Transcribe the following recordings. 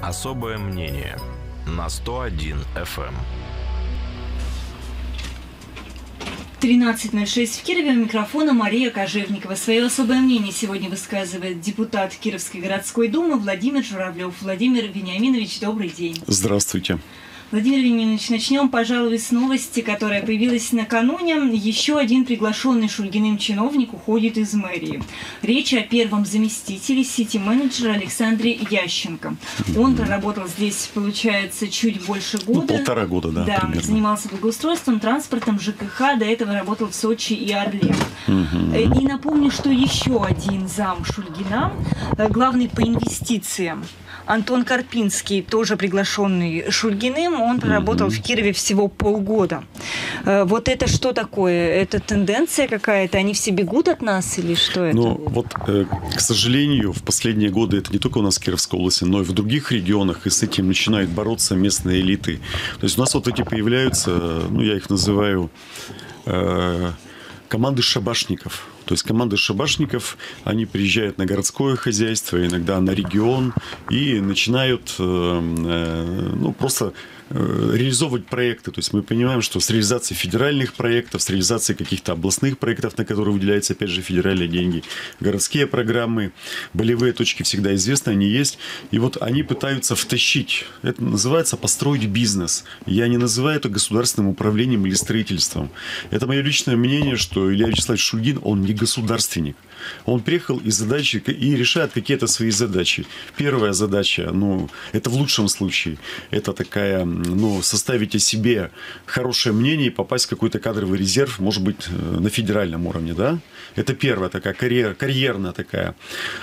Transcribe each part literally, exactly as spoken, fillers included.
Особое мнение на сто один эф эм. тринадцать ноль шесть в Кирове. У микрофона Мария Кожевникова. Свое особое мнение сегодня высказывает депутат Кировской городской думы Владимир Журавлев. Владимир Вениаминович, добрый день. Здравствуйте. Владимир Вениаминович, начнем, пожалуй, с новости, которая появилась накануне. Еще один приглашенный Шульгиным чиновник уходит из мэрии. Речь о первом заместителе сити-менеджера Александре Ященко. Он проработал здесь, получается, чуть больше года. Ну, полтора года, да, Да, примерно. Занимался благоустройством, транспортом, ЖКХ. До этого работал в Сочи и Орле. Угу. И напомню, что еще один зам Шульгина, главный по инвестициям, Антон Карпинский, тоже приглашенный Шульгиным, он проработал mm-hmm. в Кирове всего полгода. Вот это что такое? Это тенденция какая-то? Они все бегут от нас или что это? Ну, вот, к сожалению, в последние годы это не только у нас в Кировской области, но и в других регионах, и с этим начинают бороться местные элиты. То есть у нас вот эти появляются, ну, я их называю э, команды шабашников. То есть команды шабашников, они приезжают на городское хозяйство, иногда на регион, и начинают э, э, ну, просто э, реализовывать проекты. То есть мы понимаем, что с реализацией федеральных проектов, с реализацией каких-то областных проектов, на которые выделяются, опять же, федеральные деньги, городские программы, болевые точки всегда известны, они есть. И вот они пытаются втащить. Это называется построить бизнес. Я не называю это государственным управлением или строительством. Это мое личное мнение, что Илья Вячеславович Шульгин, он не государственник. Он приехал из задачи и решает какие-то свои задачи. Первая задача, ну, это в лучшем случае, это такая, ну, составить о себе хорошее мнение и попасть в какой-то кадровый резерв, может быть, на федеральном уровне, да? Это первая такая, карьер, карьерная такая.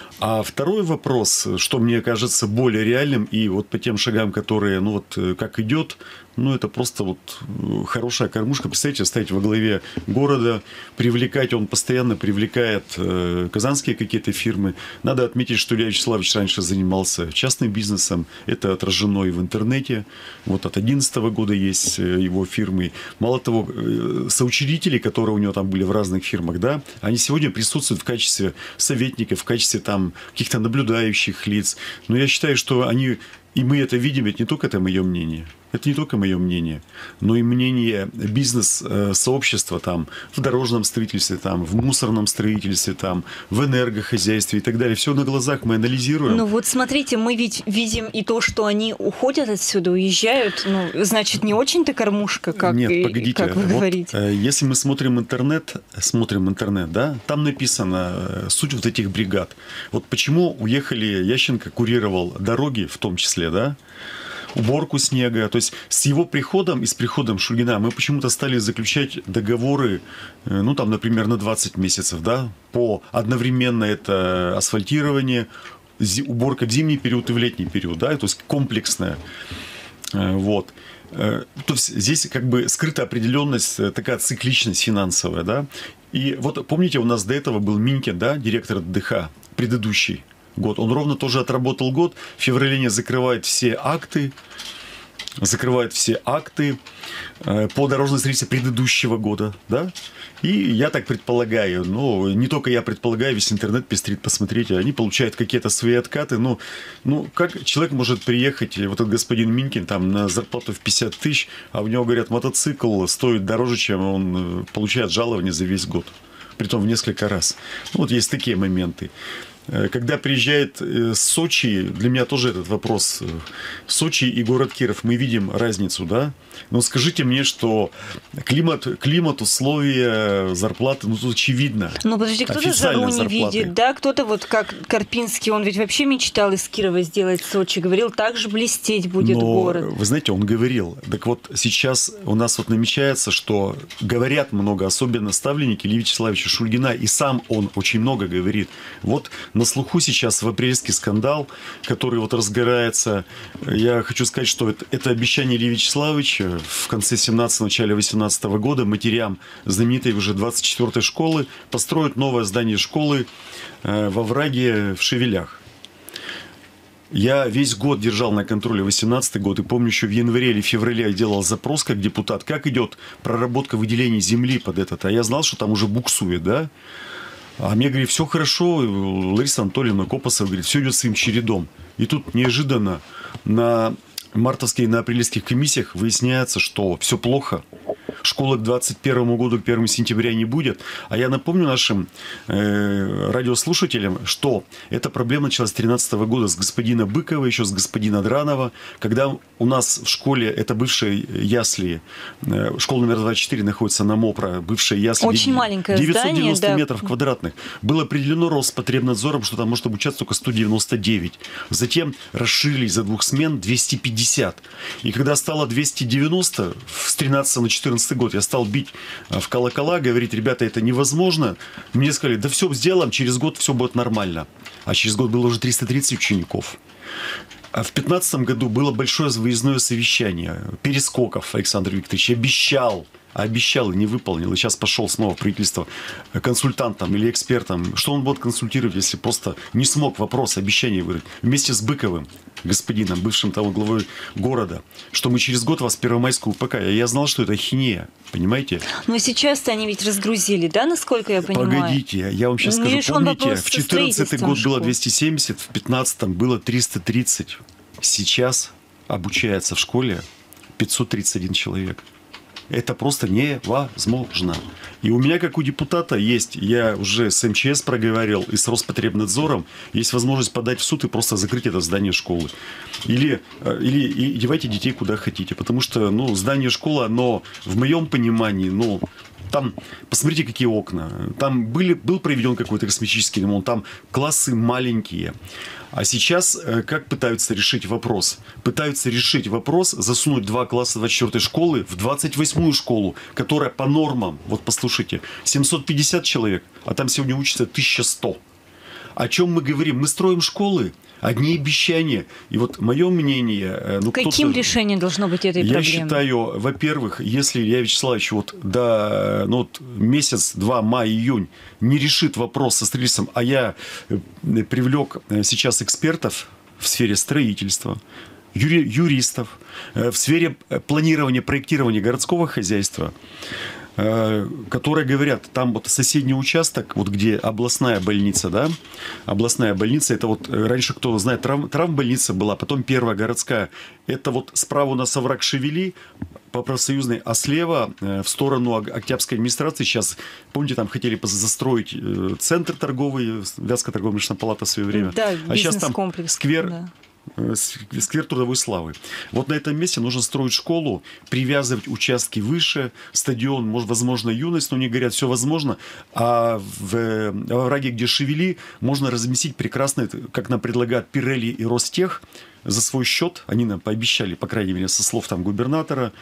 А второй вопрос, что мне кажется более реальным, и вот по тем шагам, которые, ну, вот как идет, ну, это просто вот хорошая кормушка. Представляете, стоять во главе города, привлекать, он постоянно привлекает э, казанские какие-то фирмы. Надо отметить, что Илья Вячеславович раньше занимался частным бизнесом. Это отражено и в интернете. Вот от две тысячи одиннадцатого года есть его фирмы. Мало того, э, соучредители, которые у него там были в разных фирмах, да, они сегодня присутствуют в качестве советников, в качестве там каких-то наблюдающих лиц. Но я считаю, что они... И мы это видим, ведь не только это мое мнение. Это не только мое мнение, но и мнение бизнес-сообщества там, в дорожном строительстве, там, в мусорном строительстве, там, в энергохозяйстве и так далее. Все на глазах мы анализируем. Ну вот смотрите, мы ведь видим и то, что они уходят отсюда, уезжают. Ну, значит, не очень-то кормушка, как, Нет, и, погодите, как вы вот, говорите. Если мы смотрим интернет, смотрим интернет, да, там написано суть вот этих бригад. Вот почему уехали, Ященко курировал дороги, в том числе, да, уборку снега. То есть с его приходом и с приходом Шульгина мы почему-то стали заключать договоры, ну там, например, на двадцать месяцев, да, по одновременно это асфальтирование, уборка в зимний период и в летний период, да, то есть комплексная. Вот. То есть здесь как бы скрыта определенность, такая цикличность финансовая, да. И вот помните, у нас до этого был Минькин, да, директор ДХ, предыдущий год. Он ровно тоже отработал год. В феврале не закрывает все акты, закрывает все акты по дорожной строительству предыдущего года, да? И я так предполагаю, ну, не только я предполагаю, весь интернет пестрит, посмотрите, они получают какие-то свои откаты, ну, ну, как человек может приехать, вот этот господин Минькин, там, на зарплату в пятьдесят тысяч, а у него, говорят, мотоцикл стоит дороже, чем он получает жалование за весь год, притом в несколько раз. Ну, вот есть такие моменты. Когда приезжает Сочи, для меня тоже этот вопрос. Сочи и город Киров, мы видим разницу, да? Но скажите мне, что климат, климат, условия, зарплаты, ну тут очевидно. Ну подожди, кто-то жару не видит, да? Кто-то вот как Карпинский, он ведь вообще мечтал из Кирова сделать Сочи, говорил, так же блестеть будет Но, город. Вы знаете, он говорил. Так вот сейчас у нас вот намечается, что говорят много, особенно ставленники Ильи Вячеславовича Шульгина, и сам он очень много говорит. Вот на слуху сейчас в апрельский скандал, который вот разгорается. Я хочу сказать, что это, это обещание Ильи Вячеславовича в конце семнадцатого, начале восемнадцатого года матерям знаменитой уже двадцать четвёртой школы построить новое здание школы э, во враге в Шевелях. Я весь год держал на контроле восемнадцатый год, и помню, еще в январе или феврале я делал запрос как депутат, как идет проработка выделения земли под этот. А я знал, что там уже буксует, да? А мне говорит, все хорошо, Лариса Анатольевна Копосова говорит, все идет своим чередом. И тут неожиданно на мартовских и на апрельских комиссиях выясняется, что все плохо. Школы к двадцать первому году, к первому сентября не будет. А я напомню нашим э, радиослушателям, что эта проблема началась с две тысячи тринадцатого года с господина Быкова, еще с господина Дранова, когда у нас в школе, это бывшие ясли, э, школа номер двадцать четыре находится на МОПРа, бывшие ясли. Очень маленькое девятьсот девяносто здание, да. метров квадратных. Было определено Роспотребнадзором, что там может обучаться только сто девяносто девять. Затем расширили за двух смен двести пятьдесят. И когда стало двести девяносто, с тринадцатого на четырнадцатый год я стал бить в колокола, говорить, ребята, это невозможно. Мне сказали, да все сделаем, через год все будет нормально. А через год было уже триста тридцать учеников. А в пятнадцатом году было большое выездное совещание. Перескоков Александр Викторович обещал, обещал и не выполнил. И сейчас пошел снова в правительство консультантом или экспертом. Что он будет консультировать, если просто не смог вопрос, обещание выразить? Вместе с Быковым, господином, бывшим того главой города, что мы через год вас Первомайскую УПК. Я знал, что это ахинея, понимаете? Но сейчас-то они ведь разгрузили, да, насколько я понимаю? Погодите, я вам сейчас Ну, скажу. решен Помните, вопрос в со четырнадцатый год строительством было школ. двести семьдесят, в пятнадцатом было триста тридцать. Сейчас обучается в школе пятьсот тридцать один человек. Это просто невозможно. И у меня, как у депутата, есть, я уже с эм че эс проговорил и с Роспотребнадзором, есть возможность подать в суд и просто закрыть это здание школы. Или, или и девайте детей куда хотите. Потому что, ну, здание школы, оно, в моем понимании, ну, там, посмотрите, какие окна. Там были, был проведен какой-то косметический ремонт, там классы маленькие. А сейчас как пытаются решить вопрос? Пытаются решить вопрос, засунуть два класса двадцать четвёртой школы в двадцать восьмую школу, которая по нормам, вот послушайте, семьсот пятьдесят человек, а там сегодня учатся тысяча сто. О чем мы говорим? Мы строим школы, одни обещания. И вот мое мнение... Ну, каким решением должно быть этой я проблемы? Я считаю, во-первых, если Илья Вячеславович вот до ну, вот месяц, два, май, июнь не решит вопрос со строительством, а я привлек сейчас экспертов в сфере строительства, юри, юристов, в сфере планирования, проектирования городского хозяйства, которые говорят, там вот соседний участок, вот где областная больница, да, областная больница, это вот раньше, кто знает, трав, травмбольница была, потом первая городская, это вот справа у нас овраг Шевели, по профсоюзной, а слева в сторону Октябрьской администрации сейчас, помните, там хотели застроить центр торговый, Вятская торгово-промышленная палата в свое время, да, а сейчас там сквер... Да. Сквер трудовой славы. Вот на этом месте нужно строить школу, привязывать участки выше, стадион, может, возможно, юность, но они говорят, все возможно. А в, во враге, где Шевели, можно разместить прекрасно, как нам предлагают Пирелли и Ростех, за свой счет, они нам пообещали, по крайней мере, со слов там губернатора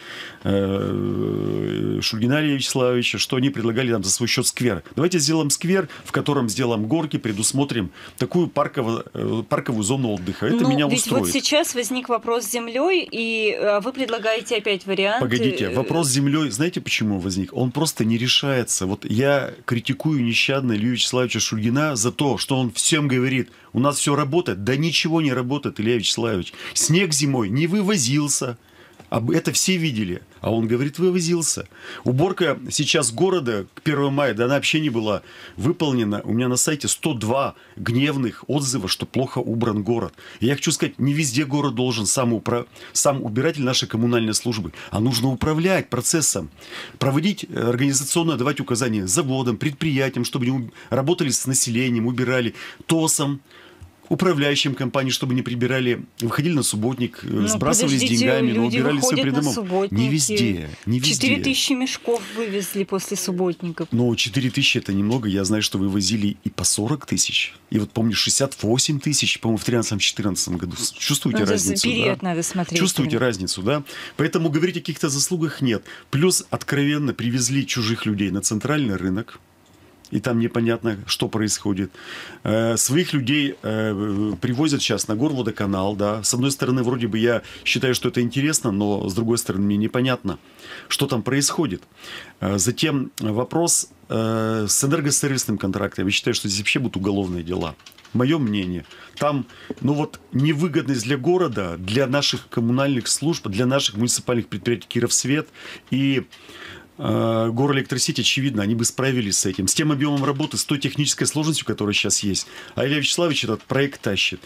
э, Шульгина Илья Вячеславовича, что они предлагали нам за свой счет сквер. Давайте сделаем сквер, в котором сделаем горки, предусмотрим такую парковую, парковую зону отдыха. Это ну, меня ведь устроит. Вот сейчас возник вопрос с землей, и вы предлагаете опять вариант. Погодите, вопрос с землей, знаете, почему возник? Он просто не решается. Вот я критикую нещадно Илью Вячеславовича Шульгина за то, что он всем говорит, у нас все работает. Да ничего не работает, Илья Вячеславович. Снег зимой не вывозился. Это все видели. А он говорит, вывозился. Уборка сейчас города к первому мая, да, она вообще не была выполнена. У меня на сайте сто два гневных отзыва, что плохо убран город. И я хочу сказать, не везде город должен сам, упра... сам убиратель нашей коммунальной службы, а нужно управлять процессом. Проводить организационно, давать указания заводам, предприятиям, чтобы они работали с населением, убирали ТОСом, управляющим компанией, чтобы не прибирали, выходили на субботник, ну, сбрасывались деньгами, но убирали все перед домом. Не везде, не везде. четыре тысячи мешков вывезли после субботников. Ну, четыре тысячи это немного. Я знаю, что вы возили и по сорок тысяч. И вот помню, шестьдесят восемь тысяч, по-моему, в тринадцатом-четырнадцатом году. Чувствуете ну, разницу? Период да? надо смотреть. Чувствуете да. разницу, да? Поэтому говорить о каких-то заслугах нет. Плюс откровенно привезли чужих людей на центральный рынок. И там непонятно, что происходит. Э, своих людей э, привозят сейчас на Горводоканал. Да. С одной стороны, вроде бы я считаю, что это интересно, но с другой стороны, мне непонятно, что там происходит. Э, затем вопрос э, с энергосервисным контрактом. Я считаю, что здесь вообще будут уголовные дела. Мое мнение. Там, ну вот, невыгодность для города, для наших коммунальных служб, для наших муниципальных предприятий Кировсвет и Горэлектросеть, очевидно, они бы справились с этим. С тем объемом работы, с той технической сложностью, которая сейчас есть. А Илья Вячеславович этот проект тащит.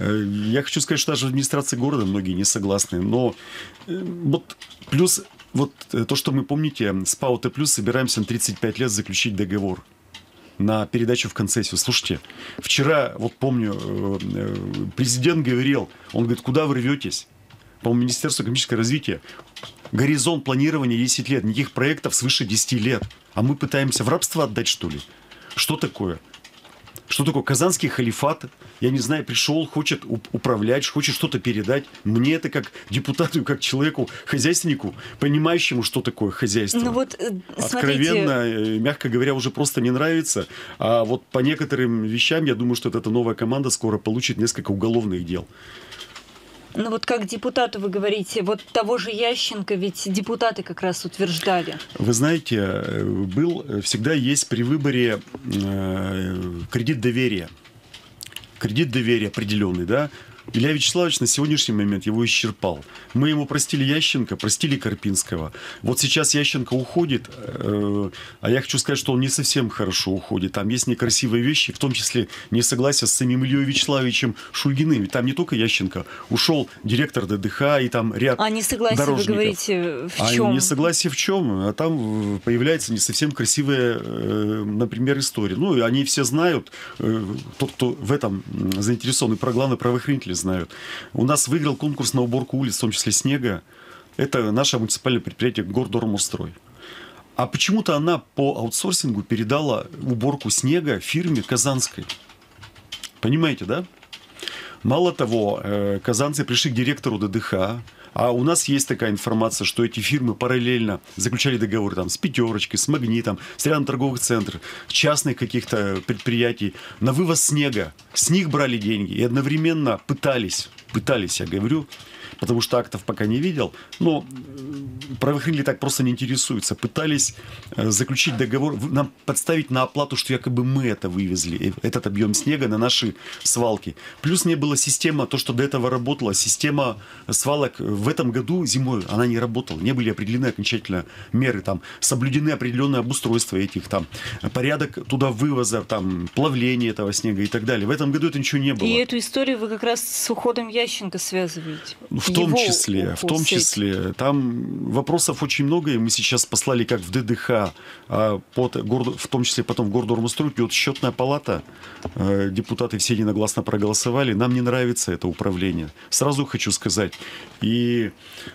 Я хочу сказать, что даже в администрации города многие не согласны. Но вот плюс вот то, что мы, помните, с ПАО Т плюс собираемся на тридцать пять лет заключить договор на передачу в концессию. Слушайте, вчера, вот помню, президент говорил, он говорит, куда вы рветесь? По-моему, Министерство экономического развития. Горизонт планирования десять лет, никаких проектов свыше десяти лет. А мы пытаемся в рабство отдать, что ли? Что такое? Что такое казанский халифат? Я не знаю, пришел, хочет управлять, хочет что-то передать. Мне это как депутату, как человеку, хозяйственнику, понимающему, что такое хозяйство. Ну вот, откровенно, смотрите... мягко говоря, уже просто не нравится. А вот по некоторым вещам, я думаю, что эта новая команда скоро получит несколько уголовных дел. Ну вот как депутату вы говорите, вот того же Ященко ведь депутаты как раз утверждали. Вы знаете, был, всегда есть при выборе э, кредит доверия. Кредит доверия определенный, да? Илья Вячеславович на сегодняшний момент его исчерпал. Мы ему простили Ященко, простили Карпинского. Вот сейчас Ященко уходит, э, а я хочу сказать, что он не совсем хорошо уходит. Там есть некрасивые вещи, в том числе несогласие с самим Ильей Вячеславовичем Шульгиным. Ведь там не только Ященко. Ушел директор Д Д Х и там ряд а несогласие, дорожников. Вы говорите, в чем? А несогласие в чем? А там появляется не совсем красивая, э, например, история. Ну, и они все знают, э, тот, кто в этом заинтересован, и про главное правоохранители знают. У нас выиграл конкурс на уборку улиц, в том числе снега. Это наше муниципальное предприятие Гордормустрой. А почему-то она по аутсорсингу передала уборку снега фирме казанской. Понимаете, да? Мало того, казанцы пришли к директору Д Д Х, а у нас есть такая информация, что эти фирмы параллельно заключали договоры там, с «Пятерочкой», с «Магнитом», с рядом торговых центров, частных каких-то предприятий на вывоз снега. С них брали деньги и одновременно пытались, пытались, я говорю, потому что актов пока не видел, но правоохранители так просто не интересуются. Пытались заключить договор, нам подставить на оплату, что якобы мы это вывезли, этот объем снега на наши свалки. Плюс не была система, то, что до этого работала, система свалок в этом году зимой, она не работала. Не были определены окончательно меры, там, соблюдены определенные обустройства этих, там, порядок туда вывоза, там, плавления этого снега и так далее. В этом году это ничего не было. И эту историю вы как раз с уходом Ященко связываете. В том числе, в том числе. Там вопросов очень много, и мы сейчас послали как в Д Д Х, а под, в том числе потом в Гордормустрой, идет счетная палата. Депутаты все единогласно проголосовали. Нам не нравится это управление. Сразу хочу сказать. И,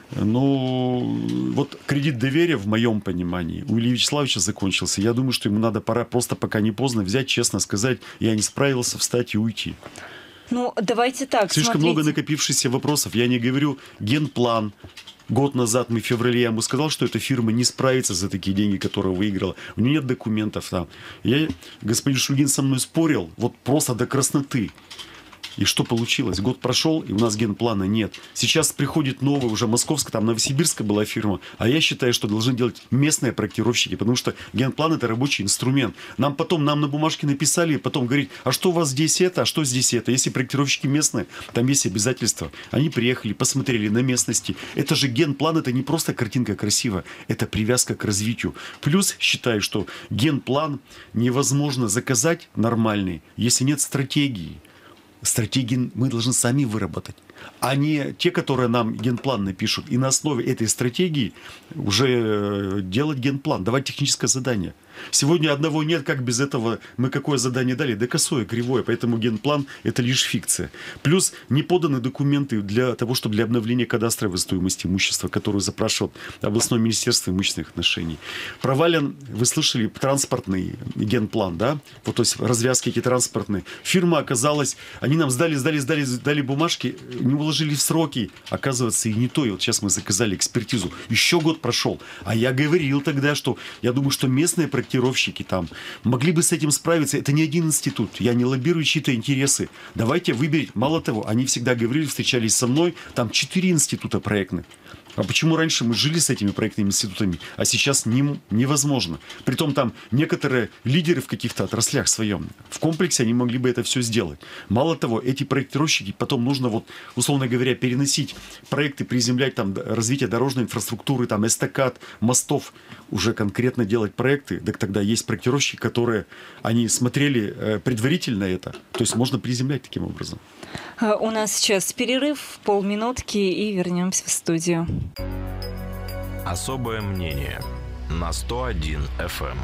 ну, вот кредит доверия, в моем понимании, у Ильи Вячеславовича закончился. Я думаю, что ему надо пора просто, пока не поздно, взять, честно сказать, я не справился, встать и уйти. Ну, давайте так, Слишком смотрите. много накопившихся вопросов. Я не говорю генплан. Год назад мы в феврале, я ему сказал, что эта фирма не справится за такие деньги, которые выиграла. У нее нет документов там. Я, господин Шульгин со мной спорил, вот просто до красноты. И что получилось? Год прошел, и у нас генплана нет. Сейчас приходит новая, уже московская, там новосибирская была фирма. А я считаю, что должны делать местные проектировщики, потому что генплан – это рабочий инструмент. Нам потом, нам на бумажке написали, и потом говорить, а что у вас здесь это, а что здесь это. Если проектировщики местные, там есть обязательства. Они приехали, посмотрели на местности. Это же генплан, это не просто картинка красивая, это привязка к развитию. Плюс считаю, что генплан невозможно заказать нормальный, если нет стратегии. Стратегии мы должны сами выработать, а не те, которые нам генплан напишут. И на основе этой стратегии уже делать генплан, давать техническое задание. Сегодня одного нет, как без этого мы какое задание дали? Да косое, кривое, поэтому генплан – это лишь фикция. Плюс не поданы документы для того, чтобы для обновления кадастровой стоимости имущества, которую запрашивал областное министерство имущественных отношений. Провален, вы слышали, транспортный генплан, да? Вот, то есть развязки эти транспортные. Фирма оказалась, они нам сдали, сдали, сдали, сдали бумажки, не уложили в сроки. Оказывается, и не то. И вот сейчас мы заказали экспертизу. Еще год прошел. А я говорил тогда, что я думаю, что местные проектировщики там могли бы с этим справиться. Это не один институт. Я не лоббирую чьи-то интересы. Давайте выберем. Мало того, они всегда говорили, встречались со мной. Там четыре института проектных. А почему раньше мы жили с этими проектными институтами, а сейчас не, невозможно? Притом там некоторые лидеры в каких-то отраслях своем, в комплексе они могли бы это все сделать. Мало того, эти проектировщики потом нужно, вот, условно говоря, переносить проекты, приземлять там развитие дорожной инфраструктуры, там эстакад, мостов, уже конкретно делать проекты. Так тогда есть проектировщики, которые, они смотрели предварительно это, то есть можно приземлять таким образом. У нас сейчас перерыв, полминутки, и вернемся в студию. Особое мнение на сто один эф эм.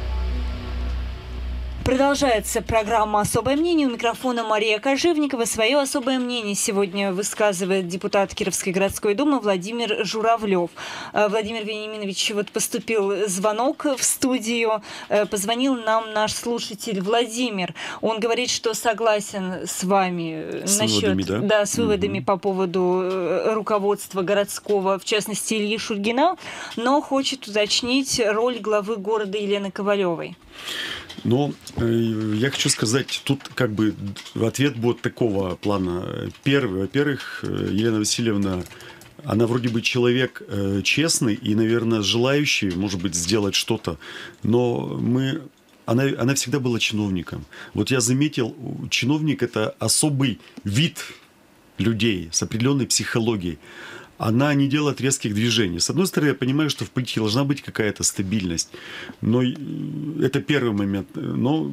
Продолжается программа «Особое мнение». У микрофона Мария Кожевникова. Свое особое мнение сегодня высказывает депутат Кировской городской думы Владимир Журавлев. Владимир Вениаминович, вот поступил звонок в студию. Позвонил нам наш слушатель Владимир. Он говорит, что согласен с вами с насчет, выводами, да? Да, с выводами угу. по поводу руководства городского, в частности Ильи Шульгина, но хочет уточнить роль главы города Елены Ковалевой. Но э, я хочу сказать, тут как бы ответ будет такого плана. Первый, во-первых, Елена Васильевна, она вроде бы человек э, честный и, наверное, желающий, может быть, сделать что-то, но мы... Она, она всегда была чиновником. Вот я заметил, чиновник – это особый вид людей с определенной психологией. Она не делает резких движений. С одной стороны, я понимаю, что в политике должна быть какая-то стабильность. Но это первый момент. Но,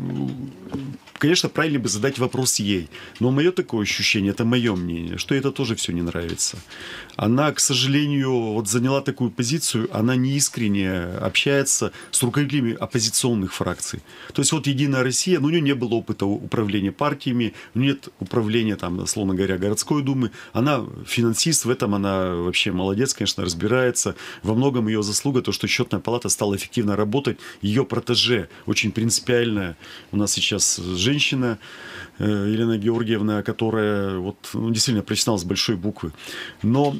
конечно, правильно бы задать вопрос ей. Но мое такое ощущение, это мое мнение, что это тоже все не нравится. Она, к сожалению, вот заняла такую позицию, она неискренне общается с руководителями оппозиционных фракций. То есть вот «Единая Россия», но у нее не было опыта управления партиями, нет управления, там, условно говоря, городской думы. Она финансист, в этом она вообще молодец, конечно, разбирается. Во многом ее заслуга то, что счетная палата стала эффективно работать. Ее протеже очень принципиальная. У нас сейчас женщина Елена Георгиевна, которая вот, ну, действительно профессионал с большой буквы. Но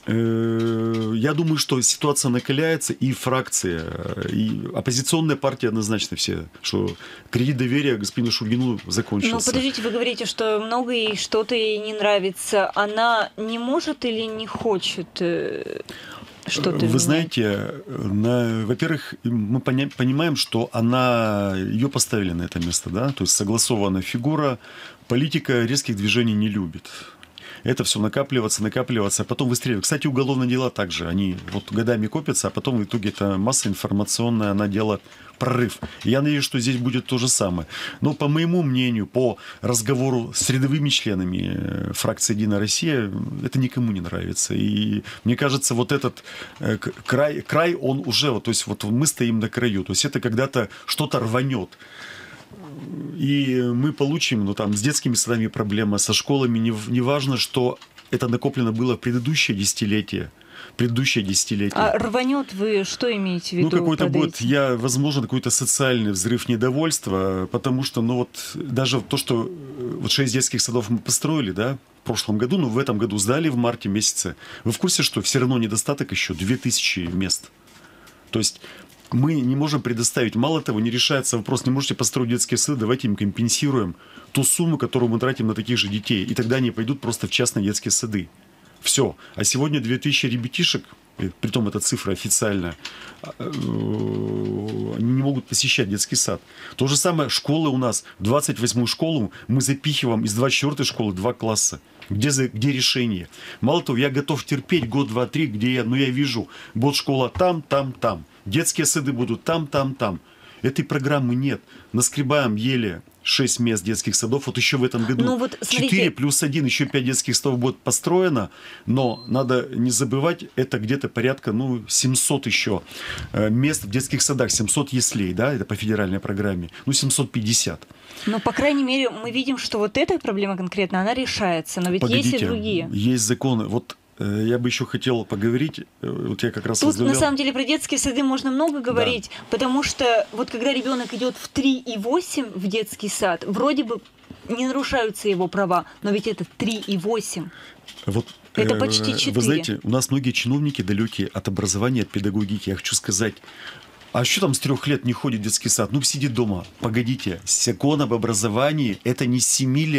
э, я думаю, что ситуация накаляется, и фракция, и оппозиционная партия однозначно все, что кредит доверия господину Шульгину закончился. Но подождите, вы говорите, что много ей что-то ей не нравится. Она не может или не хочет что-то Вы менять? знаете, на, во-первых, мы поня- понимаем, что она, ее поставили на это место, да, то есть согласованная фигура, политика резких движений не любит. Это все накапливаться, накапливаться, а потом выстреливать. Кстати, уголовные дела также, они вот годами копятся, а потом в итоге это масса информационная, она делает прорыв. И я надеюсь, что здесь будет то же самое. Но по моему мнению, по разговору с рядовыми членами фракции «Единая Россия», это никому не нравится. И мне кажется, вот этот край, край он уже, то есть вот мы стоим на краю, то есть это когда-то что-то рванет. И мы получим, ну там, с детскими садами проблема, со школами, не, не важно, что это накоплено было в предыдущее десятилетие. Предыдущее десятилетие. А рванет, вы что имеете в виду? Ну, какой-то будет, я, возможно, какой-то социальный взрыв недовольства, потому что, ну, вот, даже то, что вот шесть детских садов мы построили, да, в прошлом году, но в этом году сдали в марте месяце. Вы в курсе, что все равно недостаток еще две тысячи мест? То есть мы не можем предоставить. Мало того, не решается вопрос, не можете построить детские сады, давайте им компенсируем ту сумму, которую мы тратим на таких же детей. И тогда они пойдут просто в частные детские сады. Все. А сегодня две тысячи ребятишек, притом эта цифра официальная, они не могут посещать детский сад. То же самое, школы у нас, в двадцать восьмую школу мы запихиваем из двадцать четвёртой школы два класса. Где, где решение? Мало того, я готов терпеть год, два, три, где я, ну, я вижу, вот школа там, там, там. Детские сады будут там, там, там. Этой программы нет. Наскребаем еле шесть мест детских садов. Вот еще в этом году ну, вот, четыре плюс один, еще пять детских садов будет построено. Но надо не забывать, это где-то порядка ну, семьсот еще мест в детских садах. семьсот яслей, да, это по федеральной программе. Ну, семьсот пятьдесят. Ну, по крайней мере, мы видим, что вот эта проблема конкретно, она решается. Но ведь Погодите, есть и другие. Есть законы. Вот я бы еще хотел поговорить, вот я как раз Тут, возглавлял... на самом деле, про детские сады можно много говорить, да. Потому что вот когда ребенок идет в три и восемь в детский сад, вроде бы не нарушаются его права, но ведь это три и восемь. Вот, это э, почти четыре. Вы знаете, у нас многие чиновники далекие от образования, от педагогики. Я хочу сказать, а что там с трех лет не ходит в детский сад? Ну, сидит дома. Погодите, закон об образовании – это не с семи лет.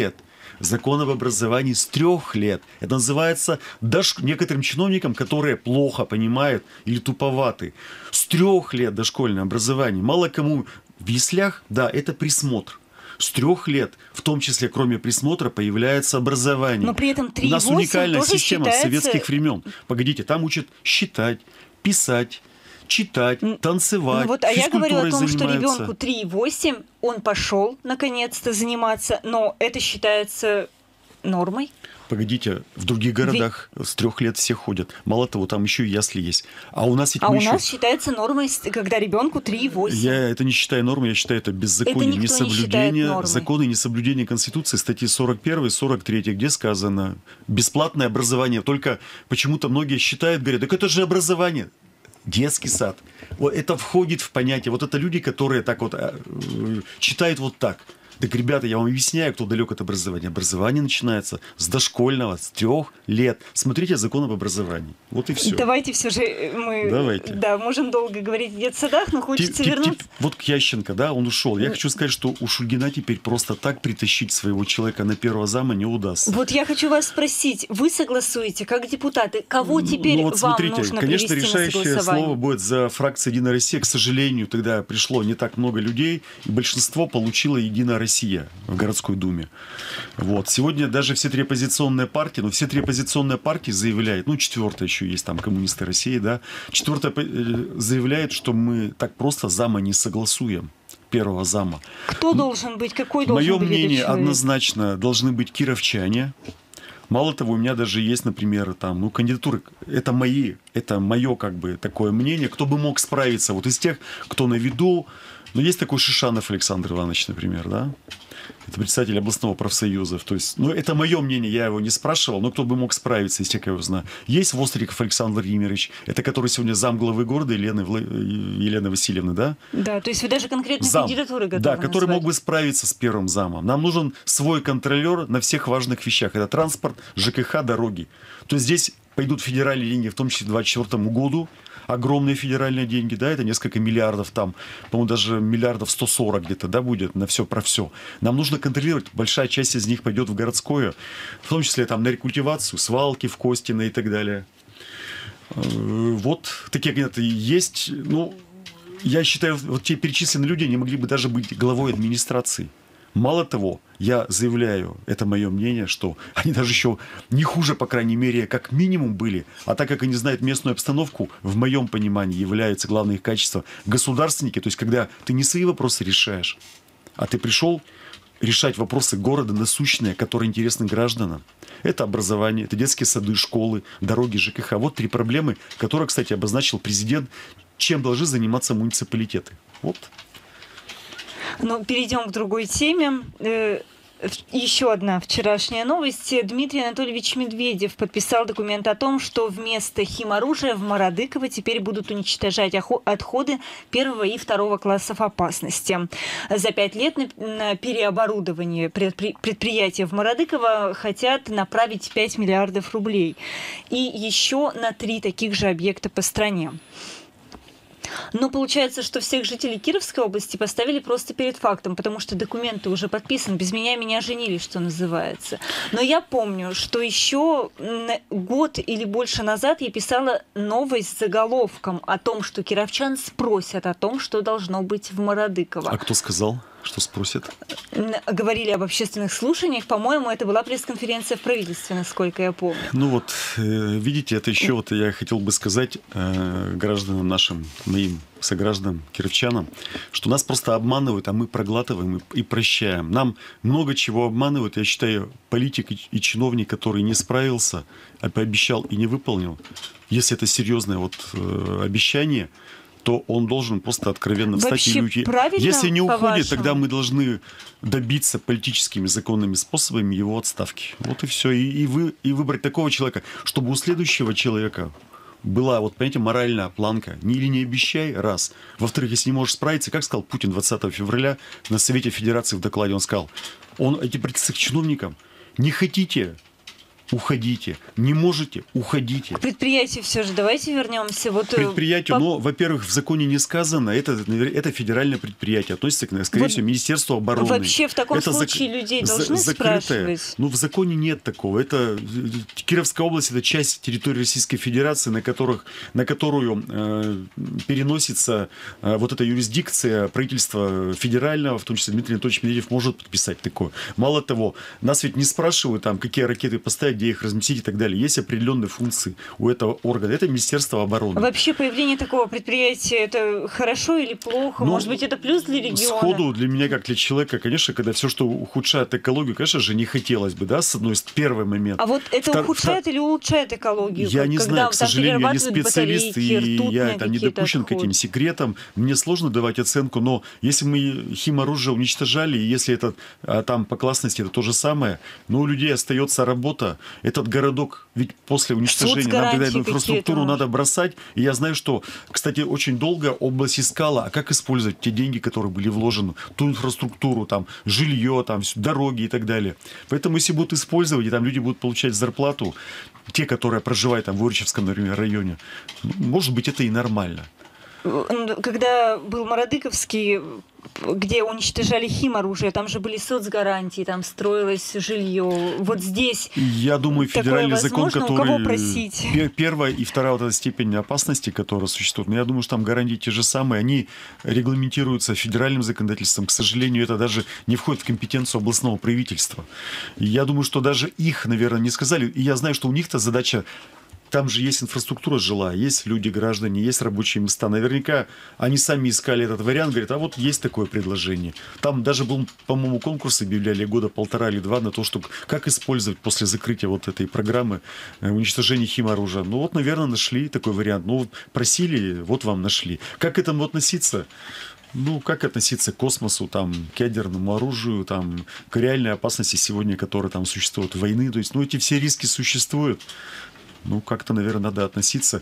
закон об образовании с трех лет. Это называется дош... некоторым чиновникам, которые плохо понимают или туповаты. С трех лет дошкольное образование. Мало кому в яслях, да, это присмотр. С трех лет, в том числе, кроме присмотра, появляется образование. Но при этом три У нас восемь уникальная тоже система считается... советских времен. Погодите, там учат считать, писать, читать, танцевать. Ну вот, а я говорю о том, занимаются. что ребенку три восемь, он пошел наконец-то заниматься, но это считается нормой. Погодите, в других городах Ведь... с трех лет все ходят. Мало того, там еще и ясли есть. А у нас ведь А у еще... нас считается нормой, когда ребенку три восемь. Я это не считаю нормой, я считаю это беззаконие, это несоблюдение закона и несоблюдение Конституции, статьи сорок первая, сорок третья, где сказано бесплатное образование. Только почему-то многие считают, говорят, так это же образование. Детский сад. Вот это входит в понятие. Вот это люди, которые так вот э, читают вот так. Так, ребята, я вам объясняю, кто далек от образования. Образование начинается с дошкольного, с трех лет. Смотрите закон об образовании. Вот и все. Давайте все же мы Давайте. Да, можем долго говорить о детсадах, но хочется Тип, вернуться. Тип, вот Ященко, да, он ушел. Я хочу сказать, что у Шульгина теперь просто так притащить своего человека на первого зама не удастся. Вот я хочу вас спросить, вы согласуете, как депутаты, кого теперь ну, вот вам смотрите, нужно конечно, привести на решающее согласование? слово будет за фракцией «Единая Россия». К сожалению, тогда пришло не так много людей, и большинство получило «Единая Россия» в городской думе. Вот. Сегодня даже все три оппозиционные партии, ну, все три оппозиционные партии заявляют, ну, четвертая еще есть, там, коммунисты России, да, четвертая заявляет, что мы так просто зама не согласуем, первого зама. Кто должен быть, какой должен Мое быть мнение, этот человек? однозначно должны быть кировчане. Мало того, у меня даже есть, например, там, ну, кандидатуры, это мои, это мое, как бы, такое мнение, кто бы мог справиться, вот из тех, кто на виду, ну, есть такой Шишанов Александр Иванович, например, да, это председатель областного профсоюза, то есть, ну, это мое мнение, я его не спрашивал, но кто бы мог справиться, из тех, я его знаю. Есть Востриков Александр Владимирович, это который сегодня зам главы города Елены, Елены Васильевны, да? Да, то есть вы даже конкретно зам, кандидатуры готовы да, который назвать. мог бы справиться с первым замом. Нам нужен свой контролер на всех важных вещах. Это транспорт, ЖКХ, дороги. То есть здесь пойдут федеральные деньги, в том числе к две тысячи двадцать четвёртому году. Огромные федеральные деньги, да, это несколько миллиардов там, по-моему, даже миллиардов сто сорок где-то, да, будет на все про все. Нам нужно контролировать, большая часть из них пойдет в городское, в том числе там на рекультивацию, свалки в Костино и так далее. Вот такие кандидаты есть. Ну, я считаю, вот те перечисленные люди не могли бы даже быть главой администрации. Мало того, я заявляю, это мое мнение, что они даже еще не хуже, по крайней мере, как минимум были. А так как они знают местную обстановку, в моем понимании является главное их качество государственники. То есть, когда ты не свои вопросы решаешь, а ты пришел решать вопросы города насущные, которые интересны гражданам. Это образование, это детские сады, школы, дороги, ЖКХ. Вот три проблемы, которые, кстати, обозначил президент, чем должны заниматься муниципалитеты. Вот. Ну, перейдем к другой теме. Еще одна вчерашняя новость. Дмитрий Анатольевич Медведев подписал документ о том, что вместо химоружия в Мародыково теперь будут уничтожать отходы первого и второго классов опасности. За пять лет на переоборудование предприятия в Мародыково хотят направить пять миллиардов рублей. И еще на три таких же объекта по стране. Но получается, что всех жителей Кировской области поставили просто перед фактом, потому что документы уже подписаны. Без меня меня женили, что называется. Но я помню, что еще год или больше назад я писала новость с заголовком о том, что кировчан спросят о том, что должно быть в Мародыково. А кто сказал? Что спросят? Говорили об общественных слушаниях. По-моему, это была пресс-конференция в правительстве, насколько я помню. Ну вот, видите, это еще вот я хотел бы сказать э, гражданам нашим, моим согражданам, кировчанам, что нас просто обманывают, а мы проглатываем и, и прощаем. Нам много чего обманывают. Я считаю, политик и, и чиновник, который не справился, а пообещал и не выполнил, если это серьезное вот, э, обещание, то он должен просто откровенно встать и уйти. Если не уходит, тогда мы должны добиться политическими законными способами его отставки. Вот и все. И, и, вы, и выбрать такого человека, чтобы у следующего человека была, вот, понимаете, моральная планка. Не или не обещай, раз. Во-вторых, если не можешь справиться, как сказал Путин двадцатого февраля на Совете Федерации в докладе, он сказал, он, эти притязания к чиновникам, не хотите уходите. Не можете, уходите. К предприятию все же давайте вернемся. Вот, предприятию, по... но, во-первых, в законе не сказано, это, это федеральное предприятие, относится, скорее вот всего, Министерству обороны. Вообще в таком это случае зак... людей должны за... спрашивать? Ну, в законе нет такого. Это Кировская область, это часть территории Российской Федерации, на, которых, на которую э, переносится э, вот эта юрисдикция правительства федерального, в том числе Дмитрий Анатольевич Медведев может подписать такое. Мало того, нас ведь не спрашивают, там, какие ракеты поставить, где их разместить и так далее. Есть определенные функции у этого органа. Это Министерство обороны. Вообще появление такого предприятия, это хорошо или плохо? Ну, может быть, это плюс для региона? Сходу для меня, как для человека, конечно, когда все, что ухудшает экологию, конечно же, не хотелось бы, да, с одной стороны, первый момент. А вот это Втор... ухудшает или улучшает экологию? Я как, не когда знаю, к сожалению, я не специалист, и я там не допущен отходы. к этим секретам. Мне сложно давать оценку, но если мы химоружие уничтожали, и если это а там по классности это то же самое, но у людей остается работа, этот городок, ведь после уничтожения нам тогда эту инфраструктуру надо бросать. И я знаю, что, кстати, очень долго область искала, а как использовать те деньги, которые были вложены, ту инфраструктуру, там, жилье, там, дороги и так далее. Поэтому, если будут использовать, и там люди будут получать зарплату, те, которые проживают там в Уричевском, например, районе, может быть, это и нормально. Когда был Мародыковский, где уничтожали химоружие, там же были соцгарантии, там строилось жилье. Вот здесь я думаю, федеральный закон, который... У кого просить? Первая и вторая вот эта степень опасности, которая существует, но я думаю, что там гарантии те же самые, они регламентируются федеральным законодательством. К сожалению, это даже не входит в компетенцию областного правительства. И я думаю, что даже их, наверное, не сказали. И я знаю, что у них-то задача... Там же есть инфраструктура жилая, есть люди, граждане, есть рабочие места. Наверняка они сами искали этот вариант, говорят, а вот есть такое предложение. Там даже был, по-моему, конкурс объявляли года полтора или два на то, что как использовать после закрытия вот этой программы уничтожения химоружия. Ну вот, наверное, нашли такой вариант. Ну вот просили, вот вам нашли. Как к этому относиться? Ну, как относиться к космосу, там, к ядерному оружию, там, к реальной опасности сегодня, которая там существует, войны. То есть, ну, эти все риски существуют. Ну, как-то, наверное, надо относиться.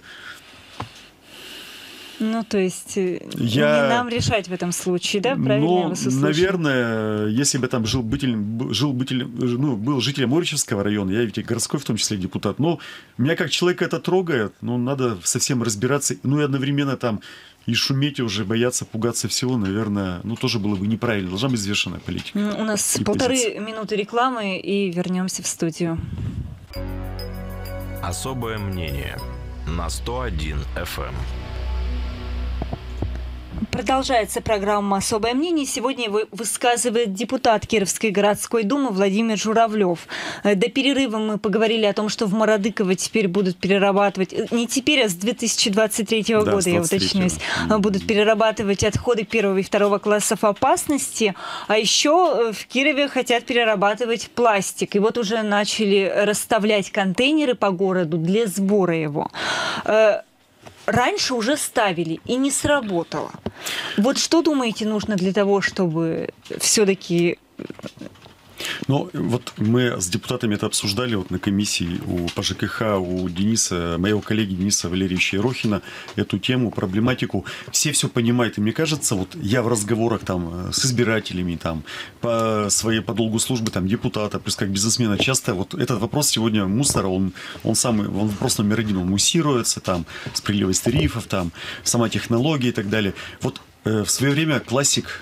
Ну, то есть, я... не нам решать в этом случае, да? Правильно ну, я вас услышала? Наверное, если бы там жил, бытель, жил бытель, ну, был жителем Уричевского района, я ведь и городской, в том числе, депутат, но меня как человека это трогает, ну, надо совсем разбираться, ну, и одновременно там и шуметь уже, бояться, пугаться всего, наверное, ну, тоже было бы неправильно. Должна быть взвешенная политика. У нас полторы позиция. Минуты рекламы, и вернемся в студию. Особое мнение на сто один эф эм. Продолжается программа «Особое мнение». Сегодня его высказывает депутат Кировской городской думы Владимир Журавлев. До перерыва мы поговорили о том, что в Мародыково теперь будут перерабатывать, не теперь, а с две тысячи двадцать третьего да, года, я уточняюсь, mm-hmm. будут перерабатывать отходы первого и второго классов опасности. А еще в Кирове хотят перерабатывать пластик. И вот уже начали расставлять контейнеры по городу для сбора его. Раньше уже ставили, и не сработало. Вот что, думаете, нужно для того, чтобы все-таки... Ну, вот мы с депутатами это обсуждали вот на комиссии у по ЖКХ, у Дениса, моего коллеги Дениса Валерьевича Ерохина, эту тему, проблематику. Все все понимают. И мне кажется, вот я в разговорах там с избирателями, там, по своей по долгу службы там, депутата, плюс как бизнесмена, часто вот этот вопрос сегодня мусора, он, он самый, он вопрос номер один, он муссируется, там, справедливость тарифов, там, сама технология и так далее. Вот э, в свое время классик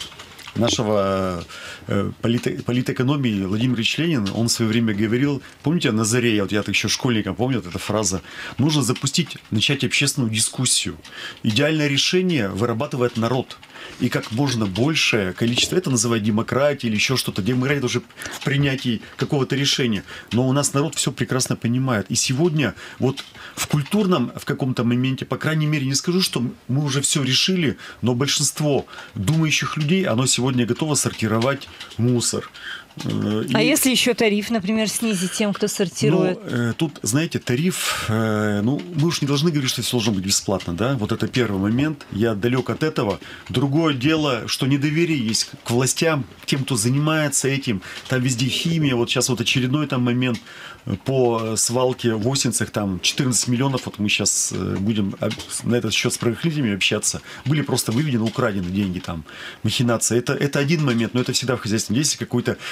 нашего э, полит, политэкономии Владимир Ильич Ленин, он в свое время говорил, помните, на заре, вот я еще школьником помню эта фраза, нужно запустить, начать общественную дискуссию. Идеальное решение вырабатывает народ. И как можно большее количество, это называют демократией или еще что-то, демократия уже в принятии какого-то решения. Но у нас народ все прекрасно понимает. И сегодня вот в культурном, в каком-то моменте, по крайней мере, не скажу, что мы уже все решили, но большинство думающих людей, оно сегодня готово сортировать мусор. А и... если еще тариф, например, снизить тем, кто сортирует? Ну, тут, знаете, тариф, ну, мы уж не должны говорить, что все должно быть бесплатно, да? Вот это первый момент. Я далек от этого. Другое дело, что недоверие есть к властям, к тем, кто занимается этим. Там везде химия. Вот сейчас вот очередной там момент по свалке в Осинцах, там четырнадцать миллионов, вот мы сейчас будем на этот счет с правоохранителями общаться, были просто выведены, украдены деньги там, махинация. Это, это один момент, но это всегда в хозяйственном действии какой-то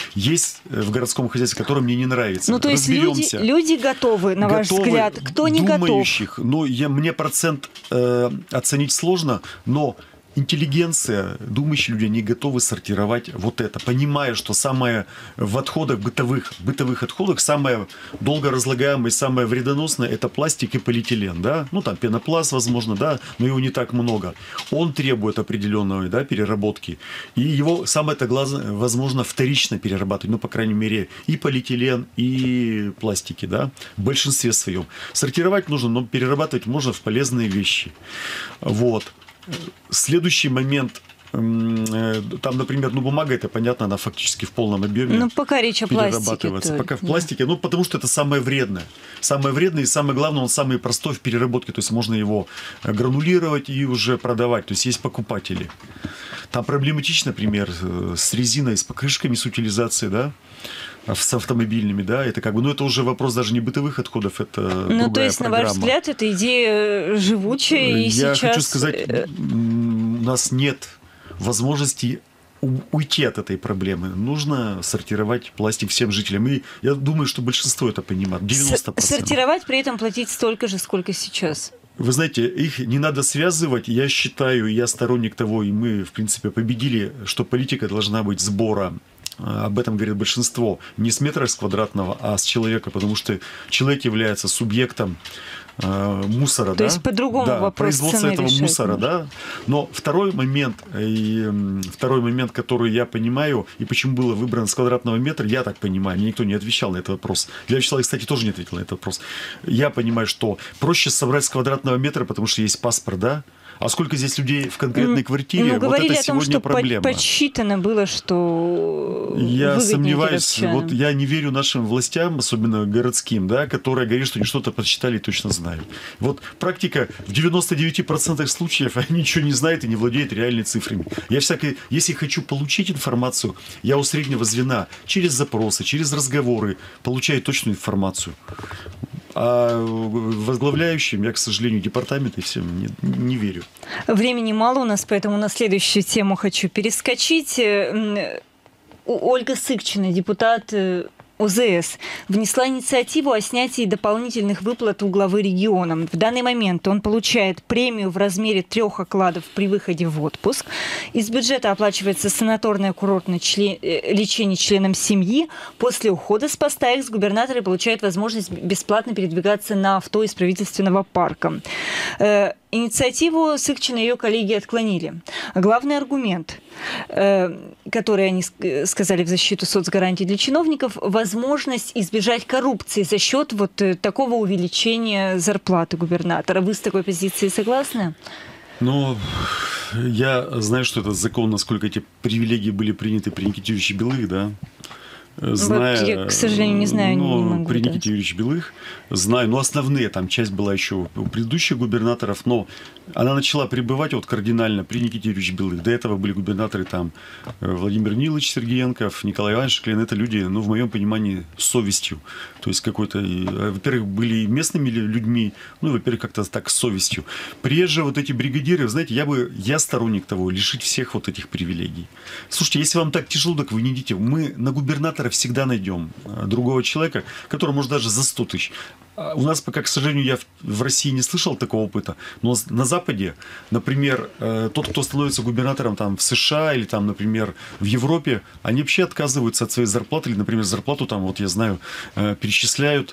Есть в городском хозяйстве, которое мне не нравится. Ну, то есть люди, люди готовы, на ваш готовы, взгляд. Кто не думающих, готов? Ну, я, мне процент э, оценить сложно, но интеллигенция, думающие люди, не готовы сортировать вот это, понимая, что самое в отходах, бытовых, бытовых отходах, самое долго разлагаемое, самое вредоносное – это пластик и полиэтилен, да, ну, там пенопласт, возможно, да, но его не так много. Он требует определенной, да, переработки, и его самое-то главное, возможно, вторично перерабатывать, ну, по крайней мере, и полиэтилен, и пластики, да, в большинстве своем. Сортировать нужно, но перерабатывать можно в полезные вещи. Вот. Следующий момент, там, например, ну, бумага, это понятно, она фактически в полном объеме. Ну, пока речь о пластике. Пока в пластике, да. Ну, потому что это самое вредное. Самое вредное и самое главное, он самый простой в переработке. То есть можно его гранулировать и уже продавать. То есть есть покупатели. Там проблематично, например, с резиной, с покрышками, с утилизацией, да, с автомобильными, да, это как бы, ну, это уже вопрос даже не бытовых отходов, это ну, другая то есть, программа. На ваш взгляд, эта идея живучая, и Я сейчас... хочу сказать, у нас нет возможности уйти от этой проблемы. Нужно сортировать пластик всем жителям. И я думаю, что большинство это понимает, девяносто процентов. Сортировать, при этом платить столько же, сколько сейчас. Вы знаете, их не надо связывать. Я считаю, я сторонник того, и мы, в принципе, победили, что политика должна быть сбора. Об этом говорит большинство. Не с метра с квадратного, а с человека, потому что человек является субъектом э, мусора. То да? есть по-другому да, вопрос производство цены этого решать мусора, можно. да. Но второй момент, и, второй момент, который я понимаю, и почему было выбрано с квадратного метра, я так понимаю, мне никто не отвечал на этот вопрос. Я, человек, кстати, тоже не ответил на этот вопрос. Я понимаю, что проще собрать с квадратного метра, потому что есть паспорт, да. А сколько здесь людей в конкретной квартире, ну, вот говорили это о том, сегодня что проблема. Подсчитано было, что я сомневаюсь, кировчанам. вот я не верю нашим властям, особенно городским, да, которые говорят, что они что-то подсчитали и точно знают. Вот практика в девяноста девяти процентах случаев они ничего не знают и не владеют реальными цифрами. Я всякой, если хочу получить информацию, я у среднего звена через запросы, через разговоры получаю точную информацию. А возглавляющим я, к сожалению, департамент и всем не, не верю. Времени мало у нас, поэтому на следующую тему хочу перескочить. Ольга Сыкчина, депутат О З С, внесла инициативу о снятии дополнительных выплат у главы региона. В данный момент он получает премию в размере трех окладов при выходе в отпуск. Из бюджета оплачивается санаторное курортное член... лечение членам семьи. После ухода с поста экс-губернаторы получают возможность бесплатно передвигаться на авто из правительственного парка. Инициативу Сыкчина и ее коллеги отклонили. Главный аргумент, который они сказали в защиту соцгарантий для чиновников, возможность избежать коррупции за счет вот такого увеличения зарплаты губернатора. Вы с такой позицией согласны? Ну, я знаю, что этот закон, насколько эти привилегии были приняты при Никите Юрьевиче Белых, да? Зная, вот я, к сожалению, не знаю, ну, не могу. При Да. Никите Юрьевиче Белых знаю, но основные, там часть была еще у предыдущих губернаторов, но она начала пребывать вот кардинально при Никите Юрьевиче Белых. До этого были губернаторы там Владимир Нилович Сергеенков, Николай Иванович Шклин. Это люди, ну, в моем понимании, с совестью. То есть какой-то, во-первых, были местными людьми, ну, во-первых, как-то так с совестью. Приезжие вот эти бригадиры, знаете, я бы, я сторонник того, лишить всех вот этих привилегий. Слушайте, если вам так тяжело, так вы не идите. Мы на губернатора всегда найдем другого человека, который может даже за сто тысяч. У нас пока, к сожалению, я в России не слышал такого опыта, но на Западе, например, тот, кто становится губернатором там, в США или, там, например, в Европе, они вообще отказываются от своей зарплаты, или, например, зарплату, там, вот я знаю, перечисляют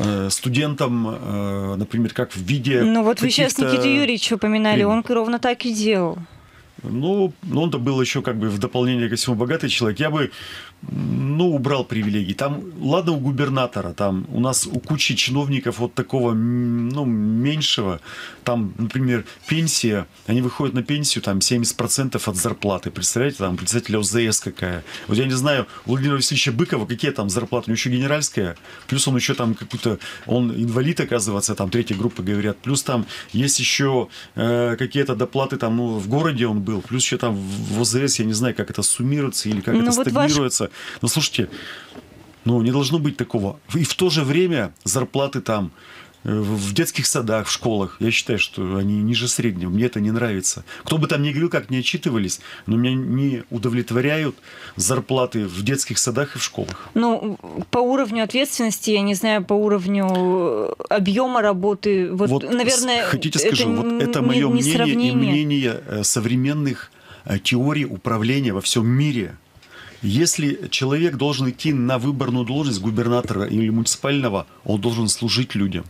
студентам, например, как в виде... Ну вот вы сейчас Никиту Юрьевича упоминали, он ровно так и делал. Ну, он-то был еще как бы в дополнение ко всему богатый человек. Я бы, ну, убрал привилегии. Там, ладно, у губернатора, там у нас у кучи чиновников вот такого, ну, меньшего. Там, например, пенсия, они выходят на пенсию, там, семьдесят процентов от зарплаты. Представляете, там, председателя О З С какая. Вот я не знаю, у Владимира Васильевича Быкова какие там зарплаты? У него еще генеральская, плюс он еще там какой-то, он инвалид, оказывается, там, третьей группы, говорят. Плюс там есть еще э, какие-то доплаты, там, ну, в городе он был. Плюс еще там в О З С, я не знаю, как это суммируется или как ну, это вот стагнируется. Ваш... Но слушайте, ну не должно быть такого. И в то же время зарплаты там в детских садах, в школах. Я считаю, что они ниже среднего. Мне это не нравится. Кто бы там ни говорил, как не отчитывались, но меня не удовлетворяют зарплаты в детских садах и в школах. Ну, по уровню ответственности, я не знаю, по уровню объема работы, вот, вот наверное, хотите скажу, это, вот это не, мое не мнение и мнение современных теорий управления во всем мире. Если человек должен идти на выборную должность губернатора или муниципального, он должен служить людям.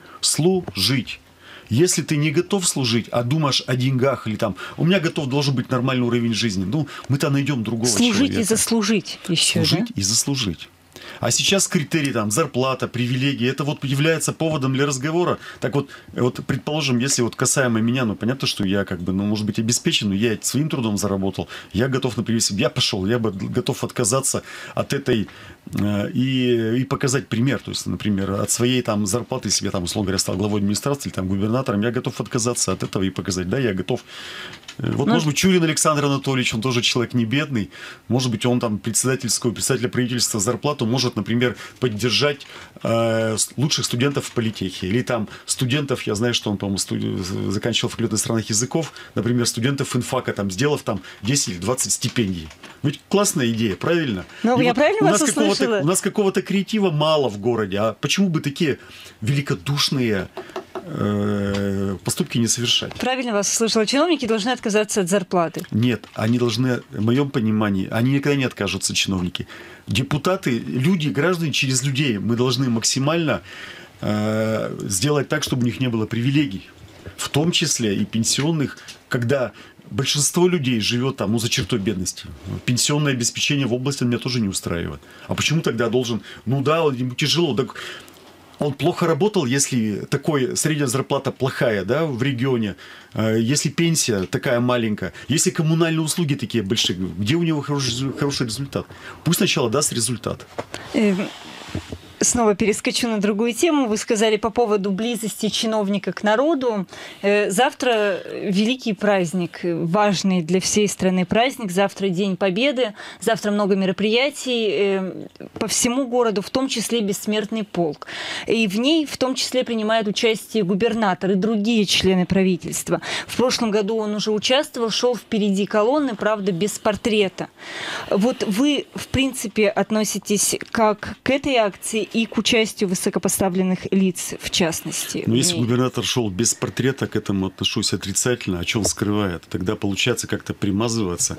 Служить. Если ты не готов служить, а думаешь о деньгах или там, у меня готов должен быть нормальный уровень жизни, ну, мы-то найдем другого служить человека. Служить и заслужить еще, Служить да? и заслужить. А сейчас критерий там зарплата, привилегии, это вот является поводом для разговора. Так вот, вот предположим, если вот касаемо меня, ну понятно, что я как бы, ну может быть обеспечен, но я своим трудом заработал, я готов, например, если бы я пошел, я бы готов отказаться от этой э, и, и показать пример. То есть, например, от своей там зарплаты, если я там, условно говоря, стал главой администрации или там губернатором, я готов отказаться от этого и показать, да, я готов. Вот, но... может быть, Чурин Александр Анатольевич, он тоже человек не бедный, может быть, он там председательского, председателя правительства зарплату может, например, поддержать э, лучших студентов в политехе. Или там студентов, я знаю, что он, по-моему, студи... заканчивал факультет иностранных языков, например, студентов инфака, там, сделав там десять или двадцать стипендий. Ведь классная идея, правильно? Ну, я вот правильно вас услышала? У нас какого-то креатива мало в городе, а почему бы такие великодушные поступки не совершать? Правильно вас услышала. Чиновники должны отказаться от зарплаты. Нет, они должны, в моем понимании, они никогда не откажутся, чиновники. Депутаты, люди, граждане через людей. Мы должны максимально э, сделать так, чтобы у них не было привилегий. В том числе и пенсионных, когда большинство людей живет там, ну, за чертой бедности. Пенсионное обеспечение в области меня тоже не устраивает. А почему тогда должен, ну да, ему тяжело, так... Он плохо работал, если такой средняя зарплата плохая, да, в регионе, если пенсия такая маленькая, если коммунальные услуги такие большие, где у него хороший, хороший результат? Пусть сначала даст результат. Снова перескочу на другую тему. Вы сказали по поводу близости чиновника к народу. Завтра великий праздник, важный для всей страны праздник. Завтра День Победы. Завтра много мероприятий по всему городу, в том числе Бессмертный полк. И в ней в том числе принимают участие губернатор и другие члены правительства. В прошлом году он уже участвовал, шел впереди колонны, правда, без портрета. Вот вы, в принципе, относитесь как к этой акции и к участию высокопоставленных лиц, в частности? Но если губернатор шел без портрета, к этому отношусь отрицательно. А что он скрывает? Тогда получается как-то примазываться.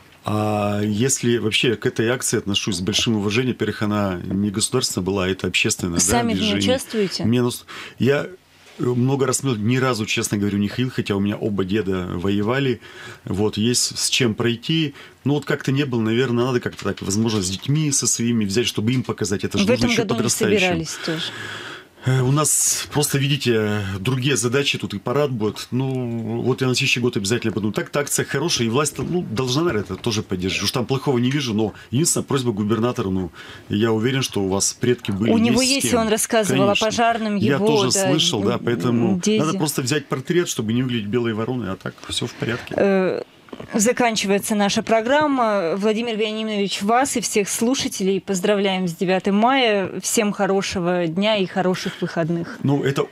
А если вообще к этой акции отношусь с большим уважением, во-первых, она не государственная была, а это общественное, сами да, движение. в ней участвуете? Минус... Я много раз, ни разу, честно говоря, не ходил, хотя у меня оба деда воевали. Вот, есть с чем пройти. Ну, вот как-то не было, наверное, надо как-то так, возможно, с детьми, со своими взять, чтобы им показать. Это же нужно еще подрастающим. В этом году не собирались тоже? У нас просто, видите, другие задачи, тут и парад будет. Ну, вот я на следующий год обязательно подумаю. Так-то акция хорошая, и власть, ну, должна, наверное, это тоже поддержать. Уж там плохого не вижу, но единственная просьба губернатору, ну, я уверен, что у вас предки были. У него есть, он рассказывал Конечно. О пожарном его. Я тоже да, слышал, да, поэтому Дези. Надо просто взять портрет, чтобы не выглядеть белой вороной, а так все в порядке. Заканчивается наша программа. Владимир Вениаминович, вас и всех слушателей поздравляем с девятым мая. Всем хорошего дня и хороших выходных. Ну, это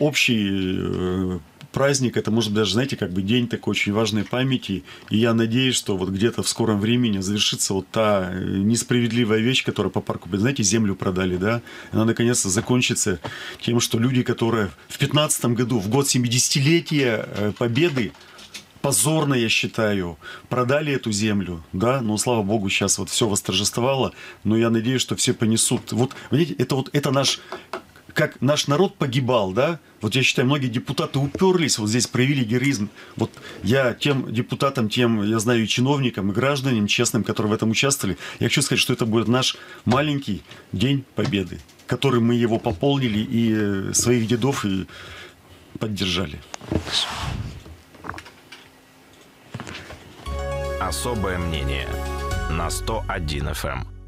общий праздник, это может быть даже, знаете, как бы день такой очень важной памяти. И я надеюсь, что вот где-то в скором времени завершится вот та несправедливая вещь, которая по парку, знаете, землю продали, да? Она наконец-то закончится тем, что люди, которые в пятнадцатом году, в год семидесятилетия Победы, позорно, я считаю, продали эту землю, да, но, слава богу, сейчас вот все восторжествовало, но я надеюсь, что все понесут. Вот, видите, это вот, это наш, как наш народ погибал, да, вот я считаю, многие депутаты уперлись, вот здесь проявили героизм. Вот я тем депутатам, тем, я знаю, и чиновникам, и гражданам честным, которые в этом участвовали, я хочу сказать, что это будет наш маленький День Победы, который мы его пополнили и своих дедов и поддержали. Особое мнение на сто один эф эм.